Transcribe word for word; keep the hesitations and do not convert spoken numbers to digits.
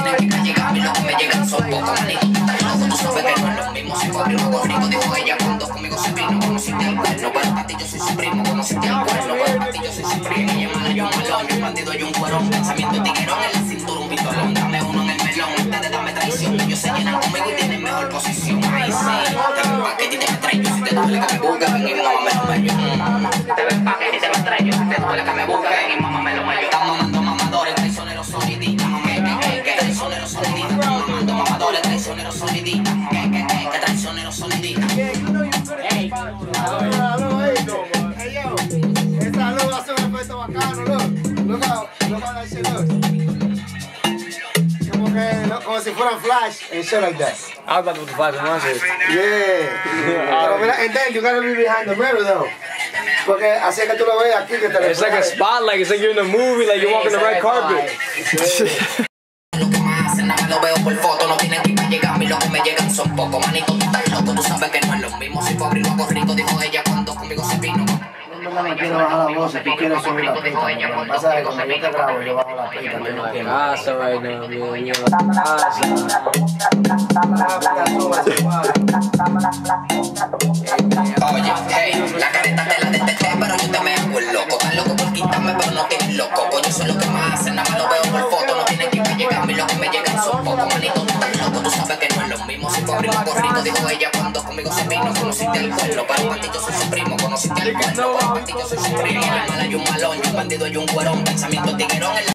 tienen que llegar, a mí lo que me llegan son pocos, manito. Tú sabes que no es lo mismo, si corrí un poco rico, dijo ella cuando conmigo se vino, conociste al cuerno, pero para ti yo soy su primo, conociste al cuerno, pero para ti yo soy su primo. Ella mala, yo malón, yo un bandido, yo un cuerón, pensamiento tiguerón en la cintura, un pistolón, dame uno en el melón, ustedes dame traición, ellos se llenan conmigo y tienen mejor posición. Ahí sí, te ven paquete y te me traigo, si te duele que me busquen, ven y mamá me lo mayo. Te ven paquete y te me traigo, si te duele que me busquen, ven y mamá me lo mayo. Están mamando mamadores, traicioneros soliditas, que que que traicioneros soliditas, mamando mamadores, traicioneros soliditas, que que que traicioneros soliditas. Hey, yo, esta luz hace un efecto bacano, look. Look how, look how that shit looks. Como que, no, como si fueran flash and shit like that. I was about to put the flash on my shit. Yeah. Pero mira, and then you gotta be behind the mirror though. Porque así es que tú lo ves aquí que te It's like a spotlight. It's like you're in a movie, like you're walking the red carpet. Lo que más hacen, nada lo veo por foto, no tienen que llegar, a mí lo que me llegan son pocos, manito, tú estás loco, tú sabes que no es lo mismo, si pobre y loco rico, dijo ella cuando conmigo se vino. No me quiero bajar la voz, tú quieres subir la pista. Lo que pasa es que cuando yo te grabo, yo bajo la pista. You're not in asa right now, man. You're in asa. Oye, hey, la careta te la detesté, pero yo te me hago el loco. Estás loco por quitarme, pero no tienes loco. Coño, eso es lo que más hacen, nada más lo veo por foto, no tienen que llegar, a mí lo que me llegan son pocos, manito, tú estás loco, tú sabes que no es lo mismo, si pobre y loco rico, dijo ella cuando conmigo se vino, conociste al cuerno, pero para ti yo soy su primo, conociste al cuerno, pero para ti yo soy su primo, ella mala y un malón, yo un bandido y un cuerón, pensamiento tiguerón.